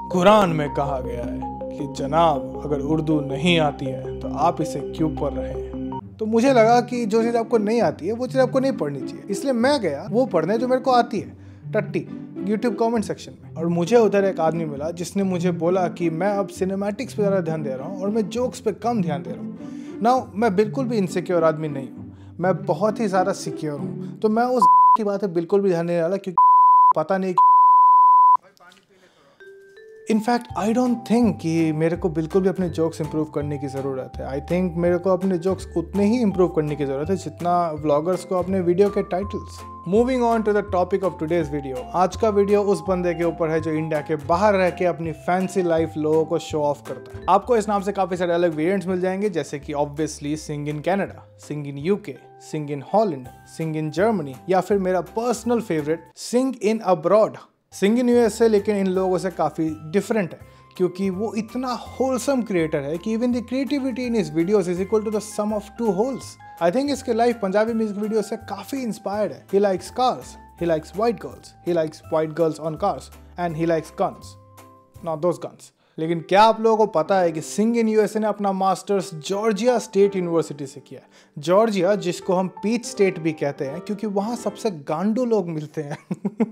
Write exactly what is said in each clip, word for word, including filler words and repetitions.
कुरान में कहा गया है कि जनाब अगर उर्दू नहीं आती है तो आप इसे क्यों पढ़ रहे हैं। तो मुझे लगा कि जो चीज़ आपको नहीं आती है वो चीज़ आपको नहीं पढ़नी चाहिए, इसलिए मैं गया वो पढ़ने जो मेरे को आती है, टट्टी यूट्यूब कमेंट सेक्शन में। और मुझे उधर एक आदमी मिला जिसने मुझे बोला कि मैं अब सिनेमैटिक्स पे ज़्यादा ध्यान दे रहा हूँ और मैं जोक्स पे कम ध्यान दे रहा हूँ। नाउ मैं बिल्कुल भी इनसिक्योर आदमी नहीं हूँ, मैं बहुत ही ज़्यादा सिक्योर हूँ, तो मैं उस की बातें बिल्कुल भी ध्यान नहीं डाला क्योंकि पता नहीं। इनफैक्ट आई डोंट थिंक कि मेरे को बिल्कुल भी अपने जोक्स इंप्रूव करने की ज़रूरत है। आई थिंक मेरे को अपने जोक्स उतने ही इंप्रूव करने की ज़रूरत है जितना व्लॉगर्स को अपने वीडियो के titles. Moving on to the topic of today's video. आज का वीडियो उस बंदे के ऊपर है जो इंडिया के बाहर रह के अपनी फैंसी लाइफ लोगों को शो ऑफ करता है। आपको इस नाम से काफ़ी सारे अलग वेरिएंट्स मिल जाएंगे, जैसे कि obviously Singh in Canada, Singh in UK, Singh in Holland, Singh in Germany, या फिर मेरा personal favourite Singh in abroad. Singh in USA लेकिन इन लोगों से काफ़ी डिफरेंट है क्योंकि वो इतना होलसम क्रिएटर है कि even the creativity in his videos is equal to the sum of two holes. I think इसके लाइफ पंजाबी म्यूजिक वीडियो से काफ़ी इंस्पायर्ड है। He likes cars, he likes white girls, he likes white girls on cars and he likes guns, not those guns. लेकिन क्या आप लोगों को पता है कि सिंग इन यूएसए ने अपना मास्टर्स जॉर्जिया स्टेट यूनिवर्सिटी से किया है। जॉर्जिया जिसको हम पीच स्टेट भी कहते हैं क्योंकि वहाँ सबसे गांडू लोग मिलते हैं।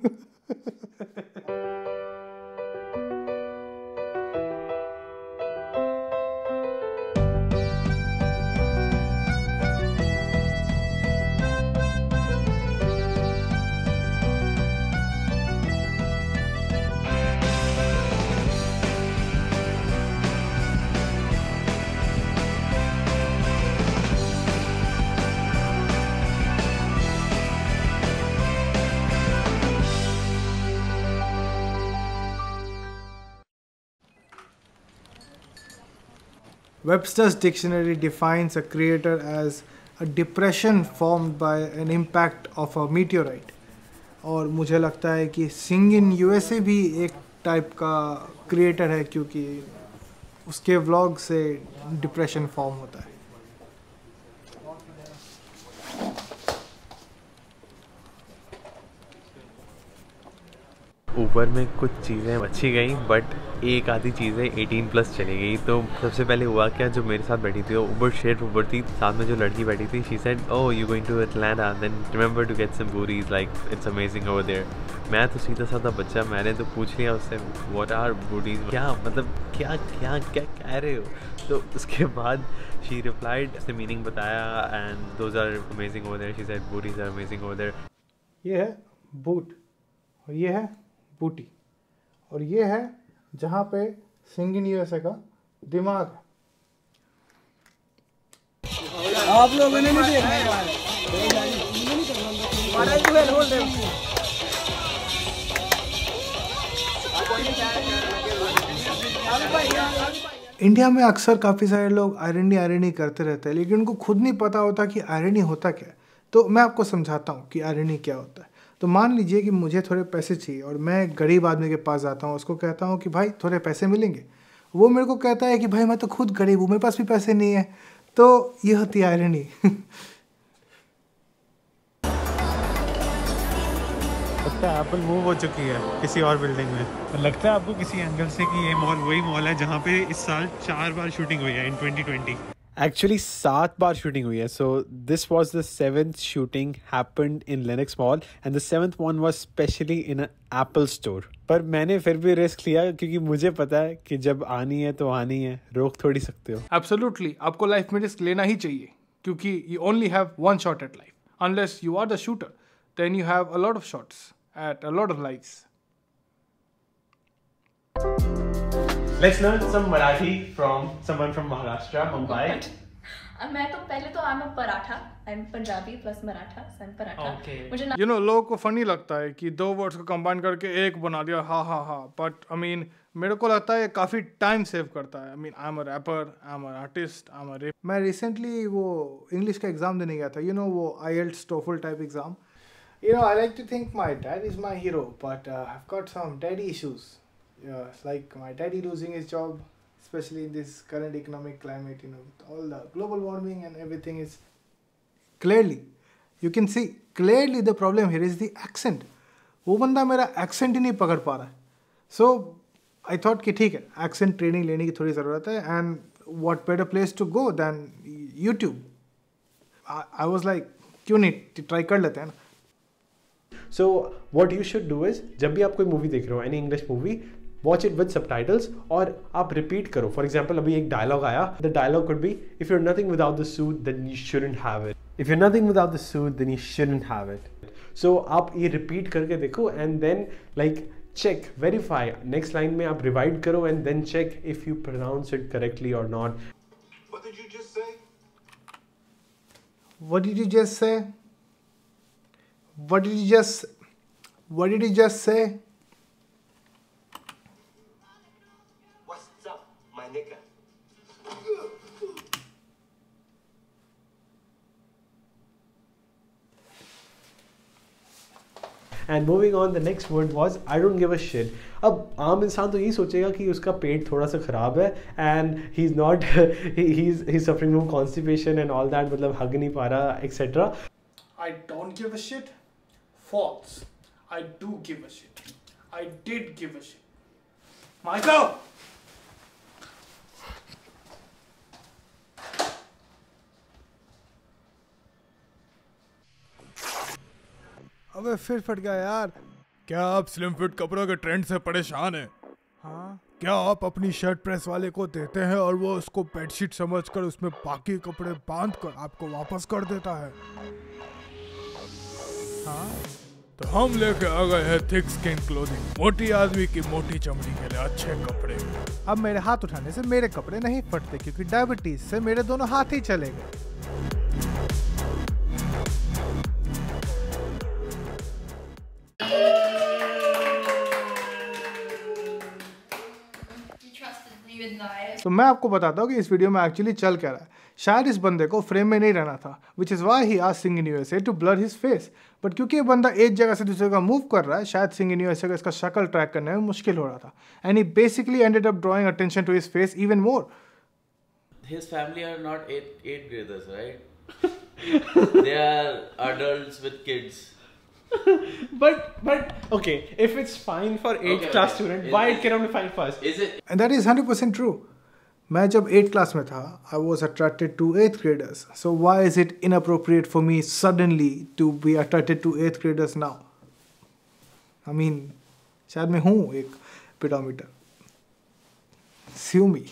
Webster's dictionary defines a creator as a depression formed by an impact of a meteorite. और मुझे लगता है कि सिंग इन यूएसए भी एक टाइप का क्रिएटर है क्योंकि उसके व्लॉग से डिप्रेशन फॉर्म होता है। ऊबर में कुछ चीज़ें अच्छी गई बट एक आधी चीज़ें अठारह प्लस चली गई। तो सबसे पहले हुआ क्या, जो मेरे साथ बैठी थी वो ऊबर शेयर ऊबर थी, साथ में जो लड़की बैठी थी she said oh you going to Atlanta then remember to get some booties like it's amazing over there. मैं तो सीधा साधा बच्चा, मैंने तो पूछ लिया उससे व्हाट आर बूटीज, क्या मतलब क्या क्या क्या कह रहे हो। तो उसके बाद शी रिप्लाइड से मीनिंग बताया and those are amazing over there, she said booties are amazing over there. ये है बूट और ये है बूटी और ये है जहाँ पे सिंग इन यूएसए का दिमाग है। आप लोगों ने नहीं देखा है। इंडिया में अक्सर काफ़ी सारे लोग आयरनी आयरनी करते रहते हैं लेकिन उनको खुद नहीं पता होता कि आयरनी होता क्या है। तो मैं आपको समझाता हूँ कि आयरनी क्या होता है। तो मान लीजिए कि मुझे थोड़े पैसे चाहिए और मैं एक गरीब आदमी के पास जाता हूँ, उसको कहता हूँ कि भाई थोड़े पैसे मिलेंगे। वो मेरे को कहता है कि भाई मैं तो खुद गरीब हूँ, मेरे पास भी पैसे नहीं है। तो ये होती है आयरनी। लगता है एप्पल मूव हो चुकी है किसी और बिल्डिंग में। लगता है आपको किसी एंगल से कि ये मॉल वही मॉल है जहाँ पे इस साल चार बार शूटिंग हुई है इन ट्वेंटी ट्वेंटी। Actually, सात बार शूटिंग हुई है. So this was the seventh shooting happened in Lenox Mall, and the seventh one was specially in an Apple store. पर मैंने फिर भी रिस्क लिया क्योंकि मुझे पता है कि जब आनी है तो आनी है, रोक थोड़ी सकते हो. Absolutely, आपको लाइफ में रिस्क लेना ही चाहिए क्योंकि you only have one shot at life. Unless you are the shooter, then you have a lot of shots at a lot of lives. Let's learn some Marathi from someone from Maharashtra, Mumbai. मैं तो पहले तो I'm a paratha, I'm Punjabi plus Maratha, so I'm paratha. Okay. मुझे ना You know, लोगों को funny लगता है कि दो वर्ड्स को कंबाइन करके एक बना दिया, हा हा हा. बट आई मीन मेरे को लगता है काफ़ी टाइम सेव करता है. I mean I am a rapper, I am a artist, I am a rap. मैं रिसेंटली वो इंग्लिश का एग्ज़ाम देने गया था. यू नो वो IELTS TOEFL type exam. You know, I like to think my dad is my hero, but uh, I've got some daddy issues. Yeah, it's like my daddy losing his job, especially in this current economic climate, you know, with all the global warming and everything is clearly, you can see, clearly the problem here is the accent. वो बंदा मेरा accent ही नहीं पकड़ पा रहा है. So, I thought कि ठीक है, एक्सेंट ट्रेनिंग लेने की थोड़ी ज़रूरत है, and what better place to go than YouTube. I was like क्यों नहीं ट्राई कर लेते हैं ना. So what you should do is, जब भी आप कोई मूवी देख रहे हो, any English movie, watch it with subtitles और आप रिपीट करो. फॉर एग्जाम्पल अभी एक डायलॉग आया, the dialogue could be if you are nothing without the suit then you shouldn't have it. If you are nothing without the suit then you shouldn't have it. So आप ये repeat करके देखो and then like check, verify. Next line में आप rewind करो and then check if you pronounce it correctly और not. What did you just say? What did you just say? What did you just What did you just say? What's up, my nigga? And moving on, the next word was I don't give a shit. अब आम इंसान तो यही सोचेगा कि उसका पेट थोड़ा सा ख़राब है and he is not he is he suffering from constipation and all that, मतलब हग नहीं पा रहा etcetera. I don't give a shit. False. I do give a shit. I did give a shit. Michael! अबे फिर फट गया यार. क्या आप स्लिम फिट कपड़ों के ट्रेंड से परेशान हैं? हाँ, क्या आप अपनी शर्ट प्रेस वाले को देते हैं और वो उसको बेडशीट समझकर उसमें बाकी कपड़े बांध कर आपको वापस कर देता है? हाँ, तो हम लेके आ गए हैं थिक स्किन क्लोथिंग, मोटी आदमी की मोटी चमड़ी के लिए अच्छे कपड़े. अब मेरे हाथ उठाने से मेरे कपड़े नहीं फटते क्योंकि डायबिटीज से मेरे दोनों हाथ ही चले गए. तो मैं आपको बताता हूँ कि इस वीडियो में एक्चुअली चल क्या रहा है. शायद इस बंदे को फ्रेम में नहीं रहना था, which is why he asked Singh in USA to blur his face. But क्योंकि ये बंदा एक जगह से दूसरी जगह मूव कर रहा है, शायद सिंग इन यूएसए को इसका शक्ल ट्रैक करने में मुश्किल हो रहा था. And he basically ended up drawing attention to his face even more. His family are not eighth, eighth graders, right? They are adults with kids. but but okay, if it's fine for eighth Okay, class okay. student, Is why it- it cannot be fine for us? Is it? And that is hundred percent true. मैं जब eight class में था, I was attracted to eighth graders. So why is it inappropriate for me suddenly to be attracted to eighth graders now? I mean शायद मैं हूँ एक पिडोमीटर. स्यू मी.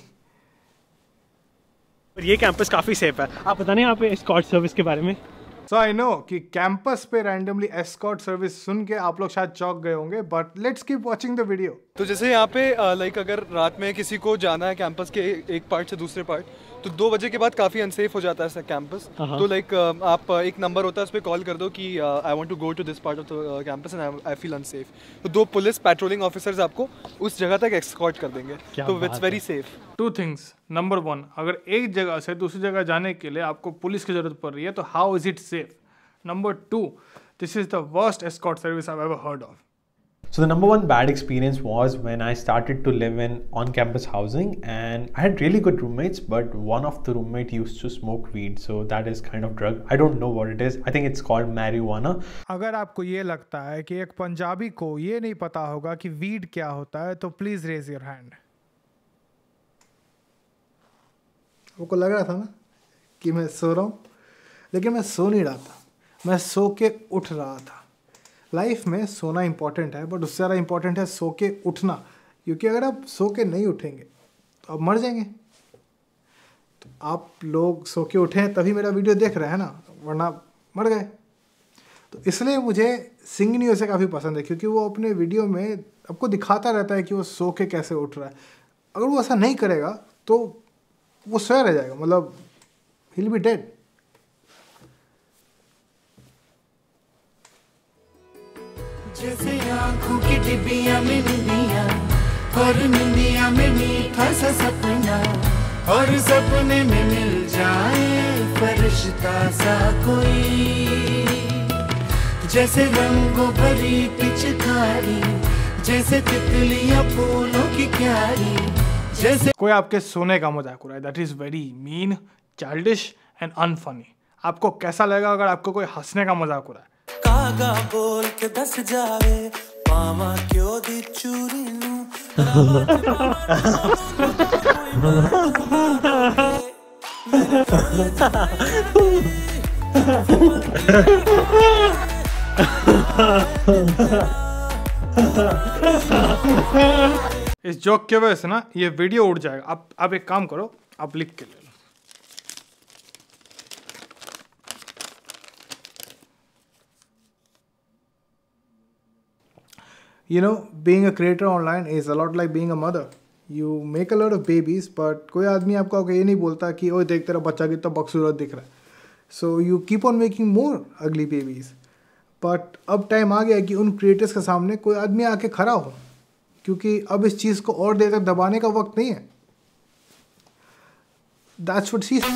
और ये कैंपस काफ़ी सेफ है. आप पता नहीं यहाँ पे एस्कॉर्ट सर्विस के बारे में? सो आई नो कि कैंपस पे रैंडमली एस्कॉर्ट सर्विस सुन के आप लोग शायद चौंक गए होंगे, but let's keep watching the video. तो जैसे यहाँ पे लाइक अगर रात में किसी को जाना है कैंपस के एक पार्ट से दूसरे पार्ट, तो दो बजे के बाद काफ़ी अनसेफ हो जाता है कैंपस. तो लाइक आप एक नंबर होता है, उस पर कॉल कर दो कि I want to go to this part of the campus and I feel unsafe. तो दो पुलिस पेट्रोलिंग ऑफिसर्स आपको उस जगह तक एस्कॉर्ट कर देंगे. तो it's very safe. Two things. Number one, अगर एक जगह से दूसरी जगह जाने के लिए आपको पुलिस की जरूरत पड़ रही है तो how is it safe? Number two, this is the worst escort service I have ever heard of. So the number one bad experience was when I started to live in on-campus housing, and I had really good roommates, but one of the roommate used to smoke weed, so that is kind of drug. I don't know what it is. I think it's called marijuana. अगर आपको ये लगता है कि एक पंजाबी को ये नहीं पता होगा कि वीड क्या होता है तो प्लीज रेज योर हैंड. आपको लग रहा था ना कि मैं सो रहा हूँ, लेकिन मैं सो नहीं रहा था, मैं सो के उठ रहा था. लाइफ में सोना इंपॉर्टेंट है, बट उससे ज़्यादा इंपॉर्टेंट है सो के उठना, क्योंकि अगर आप सो के नहीं उठेंगे तो आप मर जाएंगे. तो आप लोग सो के उठें तभी मेरा वीडियो देख रहे हैं ना, वरना मर गए. तो इसलिए मुझे सिंग इन यूएसए काफ़ी पसंद है, क्योंकि वो अपने वीडियो में आपको दिखाता रहता है कि वो सो के कैसे उठ रहा है. अगर वो ऐसा नहीं करेगा तो वो सोया रह जाएगा, मतलब ही विल बी डेड. जैसे आँखों की डिबिया में निंदिया और निंदिया में मीठा सा सपना, और सपने में मिल जाए फरिश्ता सा कोई. जैसे रंगों भरी पिचकारी, जैसे तितलियां फूलों की क्यारी, जैसे कोई आपके सोने का मजाक उड़ाए, that is very mean, childish and unfunny. आपको कैसा लगेगा अगर आपको कोई हंसने का मजाक उड़ाए? कागा बोल के दस जावे पावा क्यों दी चूरी नू, इस जोक के वजह से ना ये वीडियो उड़ जाएगा। आप आप एक काम करो, आप लिख के ले लो। You know, being a creator online is a lot like being a mother. You make a lot of babies, but कोई आदमी आपको आके ये नहीं बोलता कि ओए देख तेरा बच्चा कितना बदसूरत दिख रहा है। So you keep on making more ugly babies. But अब टाइम आ गया कि उन क्रिएटर्स के सामने कोई आदमी आके खड़ा हो, क्योंकि अब इस चीज़ को और देर तक दबाने का वक्त नहीं है। That's what she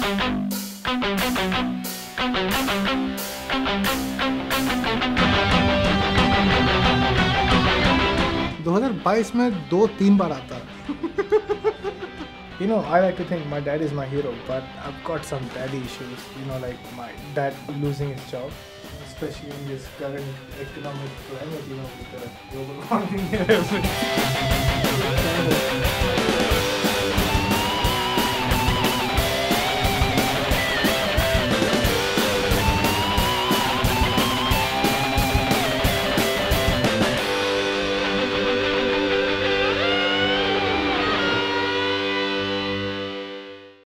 दो हज़ार बाईस में दो तीन बार आता है। You know, I like to think my dad is my hero, but I've got some daddy issues. You know, like my dad losing his job, especially in this current economic climate. You know, with the global warming and everything.